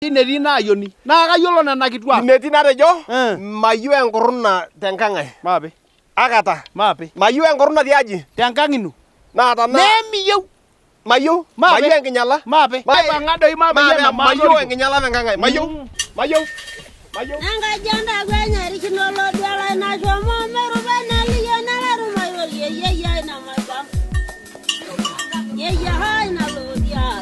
Tineri na ayoni. Na kayolo nena kitwa. Metii natejo mayieu enkuruna tenkangae. Maape. Akata. Maape. Mayieu enkuruna tiaji. Tenkang ino. Naa tana. Nemiyieu. Mayieu. Mayieu enkinyala. Maape. Ng'adoi maape yana mayieu enkinyala tenkangae. Mayieu. Mayieu. Mayieu. Engajanda gwenya rikinolo dwala na shomo meru bana liyo na laru mayo ye na mabam. Ye hai na lodia.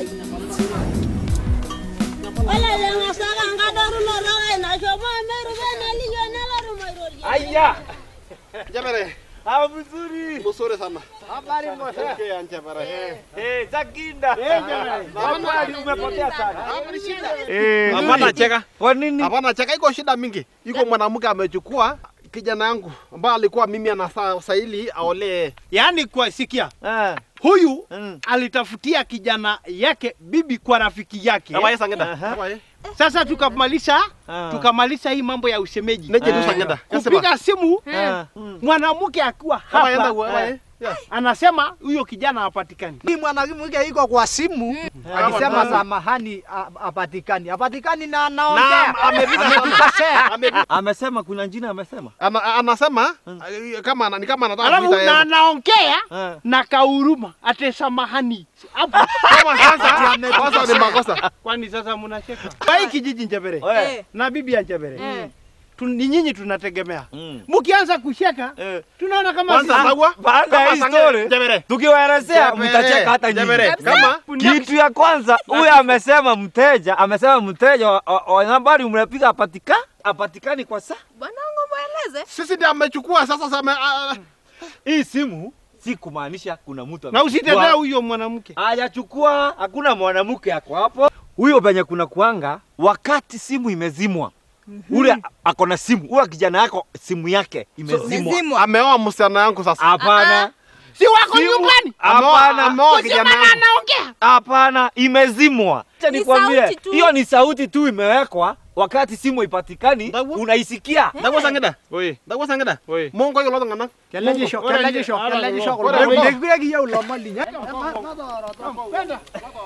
Wala lenga saka ngadaru lo rai na shomo meru bana liyo na laru mayo ye. Aya. Jabere. Mzuri. Mzuri sana. Habari mbona? Okay, Jabere. Zakinda. Jabere. Habari umepotea sana. Hapana shida. Hapana cheka. Kwa nini? Hapana cheka, iko shida mingi. Iko mwanamke amechukua kijana yangu ambaye alikuwa mimi anastahili aolee. Yaani kwa sikia. Huyu alitafutia kijana yake bibi kwa rafiki yake. Kama yeye sangenda. Sasa tukamalisha hii mambo ya ushemeji. Neje tu sangenda. Kupiga simu mwanamke akiwa hapa. Anasema huyo kijana hapatikani. Ni mwanamke yuko kwa simu akisema samahani hapatikani. Hapatikani na anaongea. Amesema kuna jina amesema. Anasema kama anataka alafu na anaongea na kahuruma ate samahani. Hapo kama sasa ni makosa. Kwani sasa mnacheka? Kwa hii kijiji Njebere na bibi ya Njebere. Ni nyinyi tunategemea. Mkianza kusheka tunaona kama baada ya story tukiwaelezea mtacheka hata nyinyi. Kama kitu ya kwanza huyu amesema mteja wa nambari mnapiga hapatikani kwa saa. Bwanangu mueleze. Sisi ndio amechukua sasa Hii simu si kumaanisha kuna mtu na usitetee huyo mwanamke. Hajachukua, hakuna mwanamke yako hapo. Huyo penye kuna kuanga wakati simu imezimwa. Ule akona simu, ule kijana yako simu yake imezimwa. Ameoa msichana yangu sasa. Hapana. Si wako nyumbani? Hapana, ameoa kijana yangu. Anaongea. Hapana, imezimwa. Acha nikwambie, hiyo ni sauti tu imewekwa wakati simu ipatikani, unaisikia. Ndagwa sangeda. Oi, ndagwa sangeda. Oi. Mongo yo lodo ngana. Keleje shoko. Ndegura giya ulomali nya. Kwenda.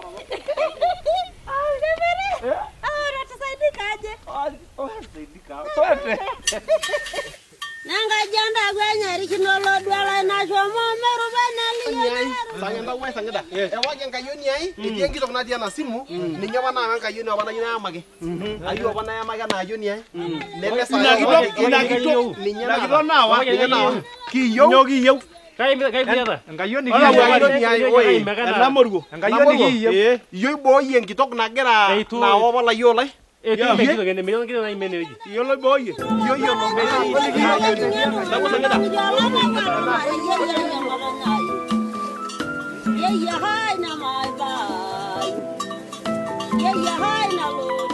Engajanda gwenya rikinolo dwala na shomo meru bana liyo. Sangenda wewe sangeda. Ewaje ngayoni ai, itiengi tokna dia na simu, ninyo bana ngayoni obana yina amage. Ayo obana yamage na ayoni ai. Nele sa. Ina kito. Ninya nawa. Kiyo. Nyogi yo. Kai biada. Ngayoni oi. Namorgo. Ngayoni giyo. Yo boye ngitok nagera na obala yolai. Yolo boye. Yo lo Ye hai na mai bai. Ye hai na lo.